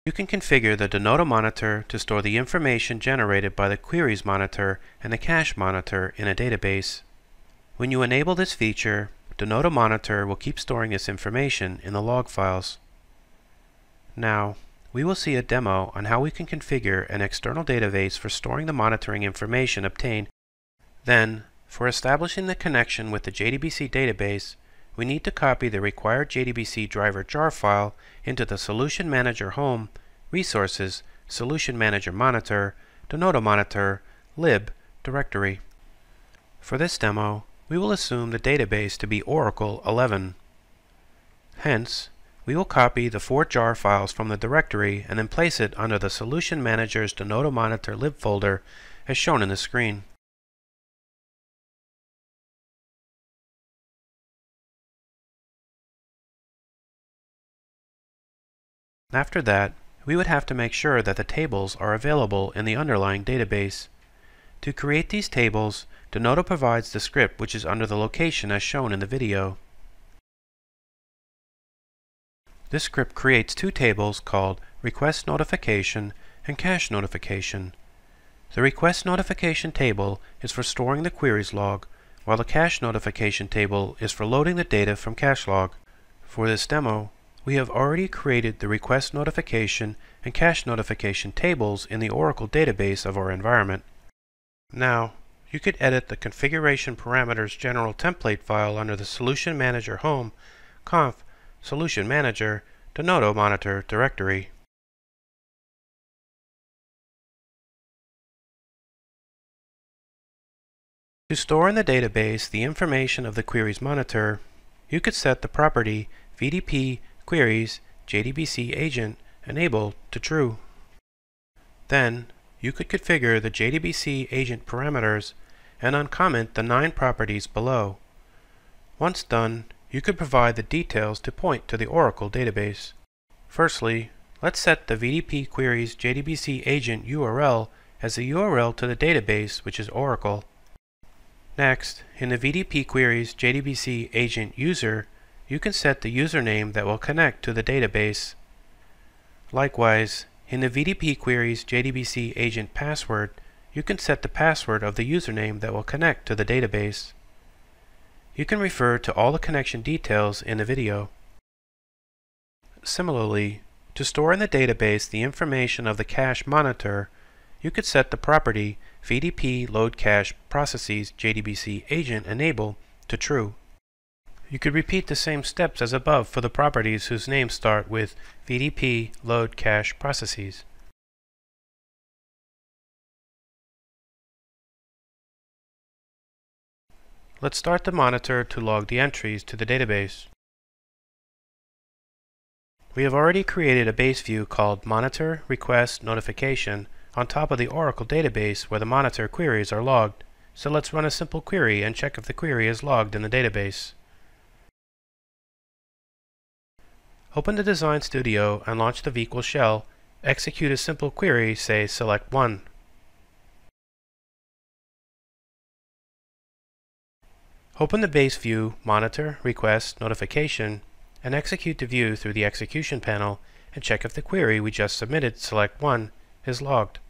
You can configure the Denodo monitor to store the information generated by the queries monitor and the cache monitor in a database. When you enable this feature, Denodo monitor will keep storing this information in the log files. Now, we will see a demo on how we can configure an external database for storing the monitoring information obtained. Then, for establishing the connection with the JDBC database, we need to copy the required JDBC driver jar file into the Solution Manager Home, Resources, Solution Manager Monitor, Denodo Monitor, Lib directory. For this demo, we will assume the database to be Oracle 11. Hence, we will copy the 4 jar files from the directory and then place it under the Solution Manager's Denodo Monitor lib folder as shown in the screen. After that, we would have to make sure that the tables are available in the underlying database. To create these tables, Denodo provides the script which is under the location as shown in the video. This script creates 2 tables called Request Notification and Cache Notification. The Request Notification table is for storing the queries log, while the Cache Notification table is for loading the data from cache log. For this demo, we have already created the Request Notification and Cache Notification tables in the Oracle database of our environment. Now, you could edit the Configuration Parameters General Template file under the Solution Manager Home, Conf, Solution Manager, Denodo Monitor directory. To store in the database the information of the queries monitor, you could set the property VDP queries JDBC agent enable to true. Then, you could configure the JDBC agent parameters and uncomment the 9 properties below. Once done, you could provide the details to point to the Oracle database. Firstly, let's set the VDP queries JDBC agent URL as the URL to the database, which is Oracle. Next, in the VDP queries JDBC agent user, you can set the username that will connect to the database. Likewise, in the VDP queries JDBC agent password, you can set the password of the username that will connect to the database. You can refer to all the connection details in the video. Similarly, to store in the database the information of the cache monitor, you could set the property VDP load cache processes JDBC agent enable to true. You could repeat the same steps as above for the properties whose names start with VDP load cache processes. Let's start the monitor to log the entries to the database. We have already created a base view called Monitor Request Notification on top of the Oracle database where the monitor queries are logged. So let's run a simple query and check if the query is logged in the database. Open the Design Studio and launch the vQual shell. Execute a simple query, say select 1. Open the base view Monitor Request Notification and execute the view through the execution panel and check if the query we just submitted, select 1, is logged.